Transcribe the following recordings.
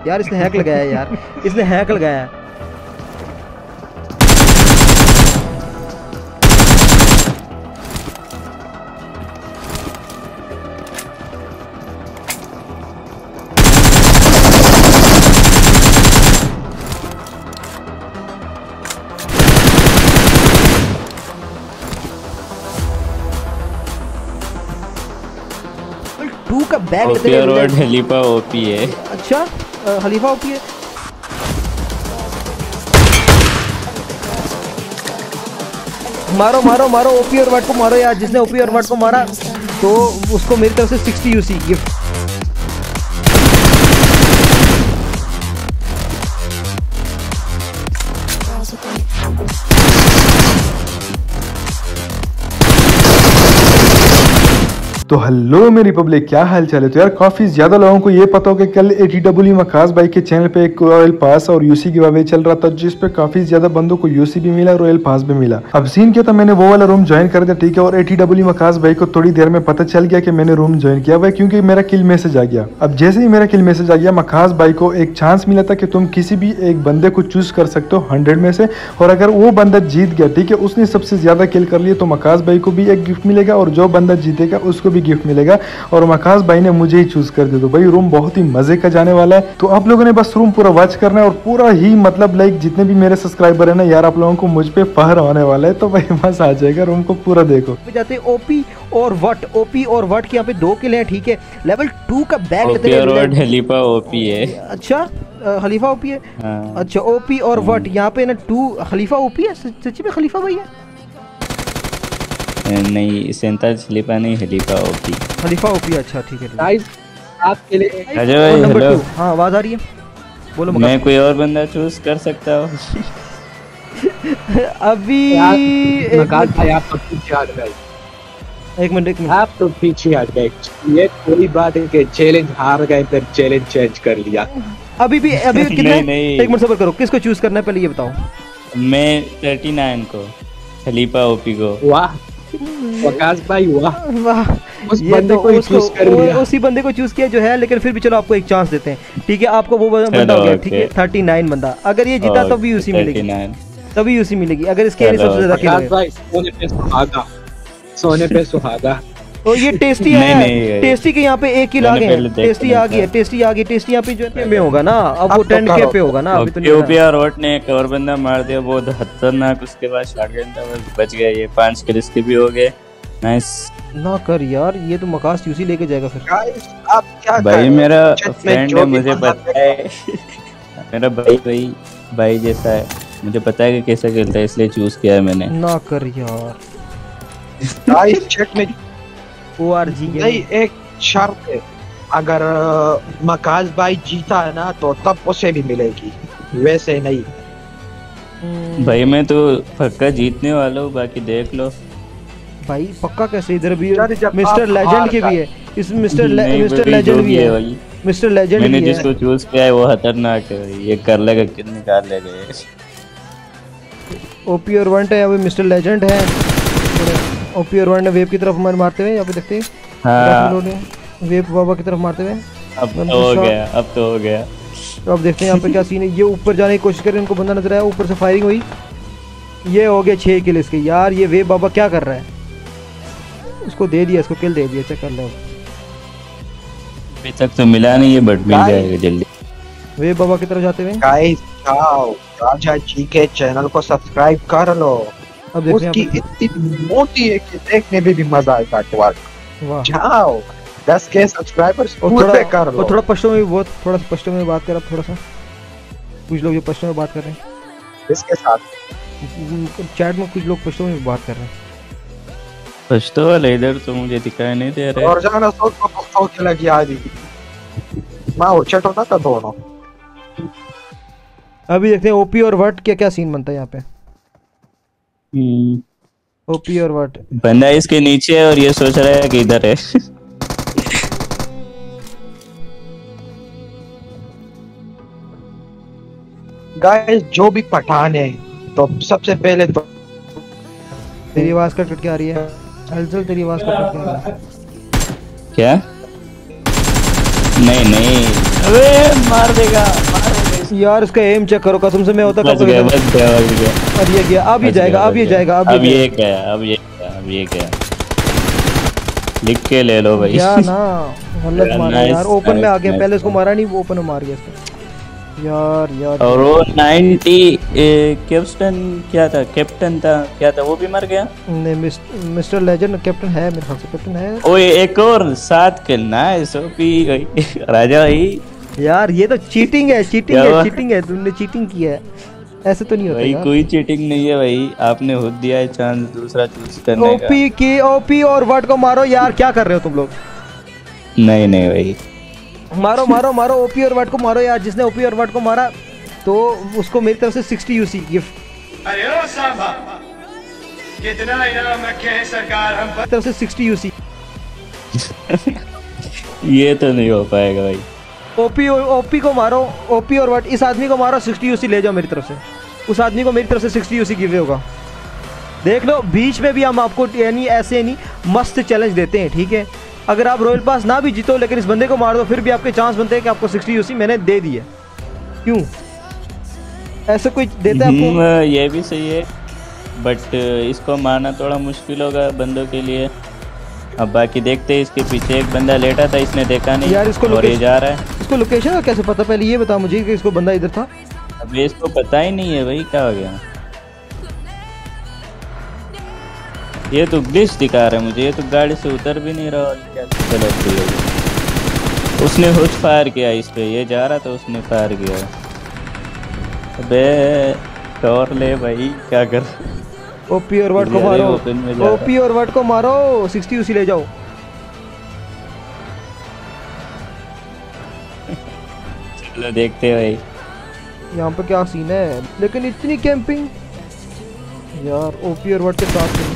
यार इसने हैक लगाया है यार, इसने हैक लगाया है। टू का बैग ओपी और वर्ड खलीफा ओपी है। अच्छा खलीफा ओपी है। मारो मारो मारो ओपी और वर्ड को मारो यार, जिसने ओपी और वर्ड को मारा तो उसको मेरी तरफ से 60 यूसी गिफ्ट। तो हेलो मेरी पब्लिक, क्या हाल चाल है। तो यार काफी ज्यादा लोगों को ये पता हो कि कल ATW मकास भाई के चैनल पे एक रॉयल पास और यूसी गिव चल रहा था, जिस पे काफी ज्यादा बंदों को यूसी भी मिला, रॉयल पास भी मिला। अब सीन क्या था, मैंने वो वाला रूम ज्वाइन कर दिया, ठीक है। और ATW मकास भाई को थोड़ी देर में पता चल गया कि मैंने रूम ज्वाइन किया हुआ है, क्योंकि मेरा किल मैसेज आ गया। अब जैसे ही मेरा किल मैसेज आ गया, मकास भाई को एक चांस मिला था कि तुम किसी भी एक बंदे को चूज कर सकते हो 100 में से, और अगर वो बंदा जीत गया, ठीक है, उसने सबसे ज्यादा किल कर लिया, तो मकास भाई को भी एक गिफ्ट मिलेगा, और जो बंदा जीतेगा उसको भी गिफ्ट मिलेगा। और मकास भाई ने मुझे ही चूज कर दिया। तो भाई रूम बहुत ही मजे का जाने वाला है। तो आप लोगों ने बस रूम पूरा वॉच करना है, और पूरा ही मतलब लाइक जितने भी मेरे सब्सक्राइबर है ना यार, आप लोगों को मुझ पे फहर होने वाला है। तो भाई मजा आ जाएगा, रूम को पूरा देखो। जाते ओपी और वट, ओपी और वट के यहाँ पे 2 किल हैं, ठीक है। लेवल 2 का बैग ओपी और वट खलीफा ओपी है। अच्छा खलीफा ओपी है। हाँ। अच्छा ओपी और वट यहाँ पे ना 2 खलीफा ओपी है। सच्ची में खलीफा भाई है? नहीं सेंता खलीफा नहीं, खलीफा ओपी। खलीफा ओपी, अच्छा ठीक है। गाइस आपके लिए अजय भाई हेलो। हाँ आवाज आ रही है, बोलो। मैं कोई और बंदा चूज कर सकता हूँ? अभी मकान भाई आप तो पीछे हट गए। एक मिनट आप तो पीछे हट गए। ये कोई बात है कि चैलेंज हार गए, फिर चैलेंज चेंज कर लिया। अभी कितने? नहीं। एक मिनट सब्र करो, किसको चूज करना है पहले ये बताओ। मैं 39 को, खलीफा ओपी को। वाह वकास भाई वाह, वाह, उस ये बंदे तो को चूज कर लिया। उसी बंदे को चूज किया जो है, लेकिन फिर भी चलो आपको एक चांस देते हैं, ठीक है। आपको वो बंदा हो गया, ठीक है 39 बंदा। अगर ये जीता तब भी यूसी मिलेगी, तभी यूसी मिलेगी। अगर इसके सबसे ज्यादा किल वकास भाई सोने पे सुहागा, सोने पे सुहागा। तो ये टेस्टी है। टेस्टी के यहाँ पे 1 किल आ गए हैं। टेस्टी आ गई है, टेस्टी आ गई। टेस्टी यहाँ पे जो है में होगा ना, अब वो 10K पे होगा ना। अभी तो ओपी और वट ने एक और बंदा मार दिया, बहुत खतरनाक। उसके बाद शॉटगन था, बस बच गया। ये 5 किल इसके भी हो गए। नाइस ना कर यार, ये तो मकास यूसी लेके जाएगा फिर। गाइस आप क्या भाई मेरा फ्रेंड है, मुझे पता है। मेरा भाई जैसा है, मुझे पता है कि कैसे खेलता है, इसलिए चूज किया है मैंने। ना कर यार। गाइस चैट में ORG नहीं, एक शर्त है, अगर मकास भाई जीता है ना तो तब उसे भी मिलेगी, वैसे नहीं। भाई मैं तो पक्का जीतने वाला हूँ, बाकी देख लो। भाई पक्का कैसे? इधर भी जब मिस्टर लेजेंड के भी है, इस मिस्टर लेजेंड भी है, मिस्टर लेजेंड भी है। मैंने जिसको चूज किया है वो खतरनाक है, ये कर लेगा, किल निकाल लेगा। ओपी और वंट है, अभी मिस्टर लेजेंड है। ओपी और वंट ने वेब की तरफ मारते हुए, यहाँ पे देखते हैं। हाँ। वेब बाबा की तरफ मारते हुए। अब तो हो गया, अब तो हो गया। तो अब देखते हैं यहाँ पे क्या सीन है। ये ऊपर जाने की कोशिश कर रहे हैं, उनको बंदा नजर आया, ऊपर से फायरिंग हुई। ये हो गया 6 किल इसके। यार ये वेब बाबा क्या कर रहा है? उसको दे दिया, इसको किल दे दिया। चेक कर लो, अभी तक तो मिला नहीं है, बट मिल जाएगा जल्दी। वेब बाबा की तरफ जाते हुए। गाइस जाओ राजा जी के चैनल को सब्सक्राइब कर लो। अब देखते हैं उसकी इतनी मोटी है कि देखने में भी मजा आएगा। वाह, जाओ 10K सब्सक्राइबर्स पूरे कर लो। थोड़ा पश्तो में बहुत, थोड़ा पश्तो में बात कर। अब थोड़ा सा कुछ लोग जो पश्तो में बात कर रहे हैं इसके साथ चैट में, कुछ लोग पश्तो में बात कर रहे हैं। पश्तो वाले इधर तो मुझे दिखाई नहीं दे रहा है। और जाना सो के लगी आदि मां वो चैट होता था दोनों। अभी देखते हैं ओपी और वट क्या क्या सीन बनता है यहाँ पे। ओपी और वट बंदा इसके नीचे है और ये सोच रहा है कि इधर है। गाइस जो भी पठान है, तो सबसे पहले तो तेरी आवाज कट के आ रही है। हलचल तेरी आवाज कट के आ रही है क्या? नहीं अबे मार देगा यार इसका एम चेक करो, कसम से मैं होता बच गया बच गया बच गया। अब ये गया, अब ये जाएगा, अब ये जाएगा, अब ये गया, अब ये गया, अब ये गया। लिख के ले लो भाई। क्या ना गलत मारा यार, ओपन में आ गया, पहले इसको मारा नहीं, वो ओपन में मार गया इसको यार। यार और वो 90 कैप्टन क्या था, कैप्टन था क्या था, वो भी मर गया। नहीं मिस्टर लेजेंड कैप्टन है मेरे ख्याल से, कैप्टन है। ओए एक और 7 खेलना है सोपी राजा भाई। यार ये तो चीटिंग है, चीटिंग है, चीटिंग है, तुमने चीटिंग किया है, ऐसे तो नहीं होता भाई। यार। कोई चीटिंग नहीं है भाई, आपने खुद दिया है चांस दूसरा चूज करने का। ओपी की ओपी और वर्ड को मारो यार, क्या कर रहे हो तुम लोग? नहीं नहीं भाई, मारो मारो मारो, ओपी और वर्ड को मारो यार। जिसने ओपी और वर्ड को मारा तो उसको मेरी तरफ से 60 यूसी गिफ्ट। अरे ओ सांबा, कितना इनाम रखे हैं सरकार हम पर। तरफ से 60 यूसी। ये तो नहीं हो पाएगा भाई। ओपी को मारो, ओपी और वर्ड, इस आदमी को मारो, 60 यूसी ले जाओ मेरी तरफ से। उस आदमी को मेरी तरफ से 60 यूसी गिव होगा। देख लो, बीच में भी हम आपको यानी ऐसे नहीं मस्त चैलेंज देते हैं, ठीक है? अगर आप रॉयल पास ना भी जीतो लेकिन इस बंदे को मार दो, फिर भी आपके चांस बनते हैं कि आपको 60 यूसी मैंने दे दी है। क्यों ऐसा कोई देता है आपको? ये भी सही है, बट इसको मारना थोड़ा मुश्किल होगा बंदों के लिए। अब बाकी देखते हैं। इसके पीछे एक बंदा लेटा था, इसने देखा नहीं यार इसको और ये जा रहा है। इसको लोकेशन का कैसे पता? पहले ये बता मुझे कि इसको बंदा इधर था। अब इसको पता ही नहीं है भाई, क्या हो गया? ये तो ग्लिच दिखा रहा है मुझे, ये तो गाड़ी से उतर भी नहीं रहा। और क्या गलत है, उसने खुद फायर किया इस पे, ये जा रहा था उसने फायर किया। अबे टॉर ले भाई, क्या कर? ओपी और वर्ड को मारो, ओपी और वर्ड को मारो, 60 यूसी ले जाओ। चलो देखते हैं भाई यहाँ पे क्या सीन है। लेकिन इतनी कैंपिंग यार, ओपी और वर्ड के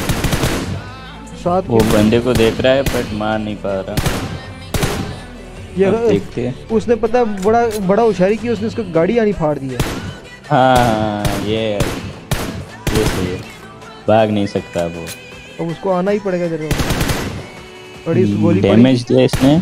साथ वो बंदे को देख रहा है बट मार नहीं पा रहा। ये देखते हैं। उसने पता बड़ा होशियारी की, उसने उसको गाड़ी आनी फाड़ दी है। हाँ ये सही है, भाग नहीं सकता वो। अब उसको आना ही पड़ेगा इधर। बड़ी गोली डैमेज दिया इसने।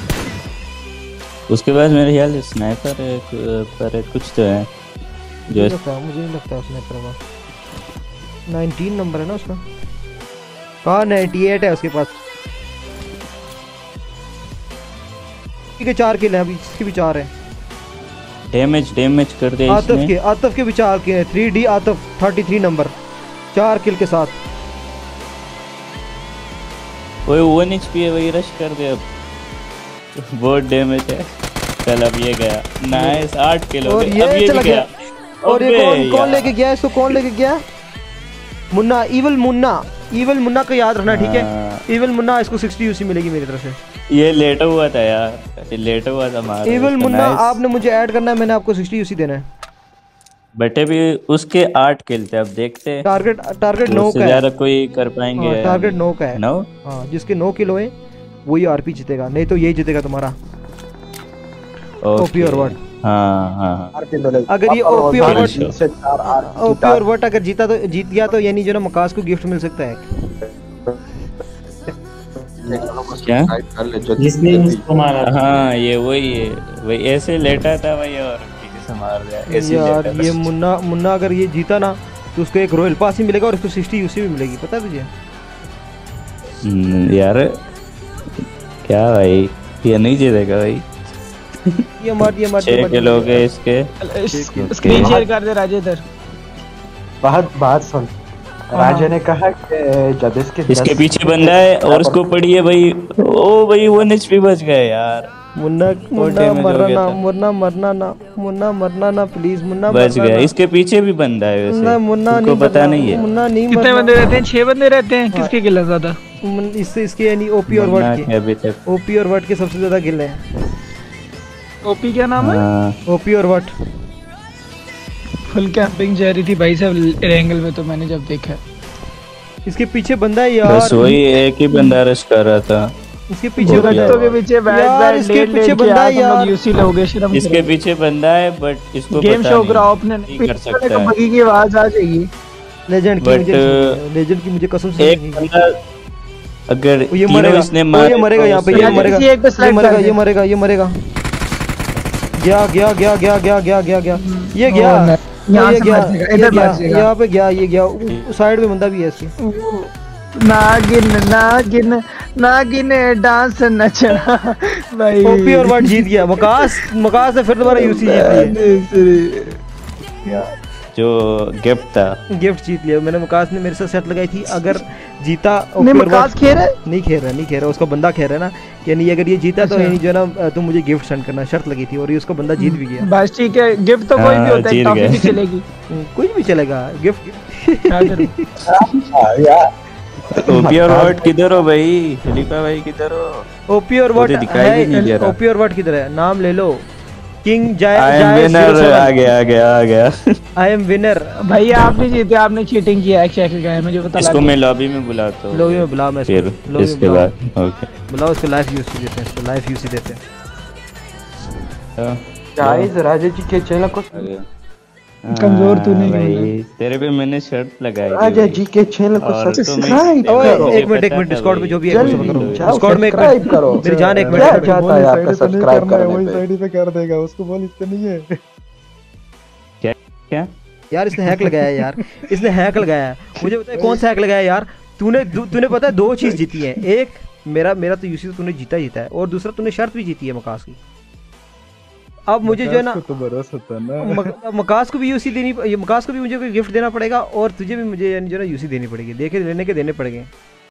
उसके बाद मेरे ख्याल स्नाइपर पर कुछ तो है जो मुझे नहीं लगता स्नाइपर में 19 नंबर है ना उसका। कहाँ 98 है उसके पास। ठीक है, 4 किल है अभी, इसके भी 4 है। डैमेज कर दिया इसने। आतफ के भी 4 किल है। 3D आतफ 33 नंबर 4 किल के साथ। वो 1 HP है, वही रश कर दे। अब बहुत डैमेज है। चल अब ये गया, नाइस 8 किल हो गए। अब ये भी गया। और ये कौन लेके गया इसको? कौन लेके गया? मुन्ना, इविल मुन्ना को याद रखना, ठीक है? इविल मुन्ना, इसको 60 यूसी मिलेगी मेरी तरफ से। ये लेटा हुआ था यार, ये लेटा हुआ था मार। इविल मुन्ना आपने मुझे ऐड करना है, मैंने आपको 60 यूसी देना है। बेटे भी उसके 8 किल थे। अब देखते हैं। टारगेट 9 का है। ज्यादा कोई कर पाएंगे? टारगेट 9 का है। 9? हाँ, जिसके 9 किल हुए वही आरपी जीतेगा, नहीं तो यही जीतेगा तुम्हारा। ओपी और वर्ड। हाँ। अगर ये ओपी और वर्ड अगर जीत गया तो यानी जो ना मकास को गिफ्ट मिल सकता है। क्या? जिसने उसको मारा। हाँ ये वही है, वही ऐसे लेटा था भाई और पीछे से मार दिया ऐसे यार। ये मुन्ना अगर ये जीता ना तो उसको एक रॉयल पास ही मिलेगा और उसको 60 यूसी भी मिलेगी, पता है तुझे? यार क्या भाई, ये नहीं जीतेगा भाई। ये मार 6 किलो के इसके। स्क्रीन शेयर कर दे राजे इधर। बात सुन, राजे ने कहा कि जब इसके पीछे बंदा है और उसको पड़ी है भाई। ओ भाई 1 HP बच गए यार। मुन्ना मरना ना प्लीज। मुन्ना बच गया। इसके पीछे भी बंदा है वैसे, मुन्ना नहीं पता नहीं है। मुन्ना नहीं। कितने बंदे रहते हैं? 6 बंदे रहते हैं। किसके किल है ज्यादा? इससे इसके यानी ओपी और वर्ड के। अभी तक ओपी और वर्ड के सबसे ज्यादा किल है। ओपी क्या नाम है? ओपी और वर्ड। फुल कैंपिंग जा रही थी भाई साहब एंगल में, तो मैंने जब देखा। इसके पीछे बंदा है यार। बस वही एक ही बंदा रश कर रहा था। इसके पीछे बंदा है। इसके पीछे बंदा है यार। यूसी लोगे शर्म। इसके पीछे बंदा है बट इसको गेम शो कराओ अपने, नहीं कर सकता है। बगी की आवाज आ जाएगी। लेजेंड की मुझे कसम से एक बंदा अगर ये मरेगा, इसने ये मरेगा यहाँ पे, ये मरेगा। गया गया गया गया गया गया गया गया ये गया ओ, यहाँ ये से गया मार देगा, ये इधर गया, मार देगा। यहाँ पे गया ये गया साइड में बंदा भी है इसके। नागिन नागिन नागिन डांस नचना भाई। ओपी और वाट जीत गया। मकास ने फिर दोबारा यूसी जीत लिया। जो गिफ्ट था गिफ्ट जीत लिया मैंने। मकास ने मेरे साथ सेट लगाई थी, अगर जीता नहीं मकास खेल रहा है? नहीं खेल रहा उसका बंदा खेल रहा है ना, कि नहीं अगर ये जीता तो अच्छा। यानी जो है ना तुम मुझे गिफ्ट सेंड करना, शर्त लगी थी और ये उसका बंदा जीत भी गया। बस ठीक है, गिफ्ट तो कोई भी होता है, जीत टॉफी गए। भी चलेगी। कुछ भी चलेगा गिफ्ट। क्या करूं? ओपी और वाट किधर हो भाई? खलीफा भाई किधर हो? ओपी और वाट मुझे दिखाई भी नहीं दे रहा। ओपी और वाट किधर है? नाम ले लो। King I am winner. आ गया आई एम विनर। भैया आपने जीते, आपने चीटिंग किया एक्चुअली का है, मुझे पता इसको लगा। मैं लॉबी में बुलाता हूँ। लॉबी में बुला, मैं फिर लॉबी में इसके बुलाओ। बाद ओके बुलाओ उसको, लाइफ यूसी देते हैं, इसको लाइफ यूसी देते हैं। गाइस राजा जी के चैनल को कमजोर तू नहीं भाई, है। तेरे पे मैंने शर्त लगाई थी राजा भाई। जी के चैनल को और तो मैं- सब्सक्राइब ओए, करो। एक मिनट डिस्कॉर्ड पे जो भी है वो सब करो। जल्दी जाओ, डिस्कॉर्ड में एक सब्सक्राइब मिनट करो। मेरी जान, एक क्या मिनट। चाहता है आपका सब्सक्राइब करने वही पे? साइड पे कर देगा उसको, बोल इसका नहीं है। क्या यार इसने हैक लगाया है यार, इसने हैक लगाया है। मुझे पता है कौन सा हैक लगाया है यार। तूने पता है दो चीज जीती है। एक मेरा तो यूसी तूने जीता है, और दूसरा तूने शर्त भी जीती है मकास की। अब मुझे जो है ना तो भरोसा था ना। मकास को भी यूसी देनी, मकास को भी मुझे कोई गिफ्ट देना पड़ेगा और तुझे भी मुझे जो है ना यूसी देनी पड़ेगी। देने के देने पड़ेंगे।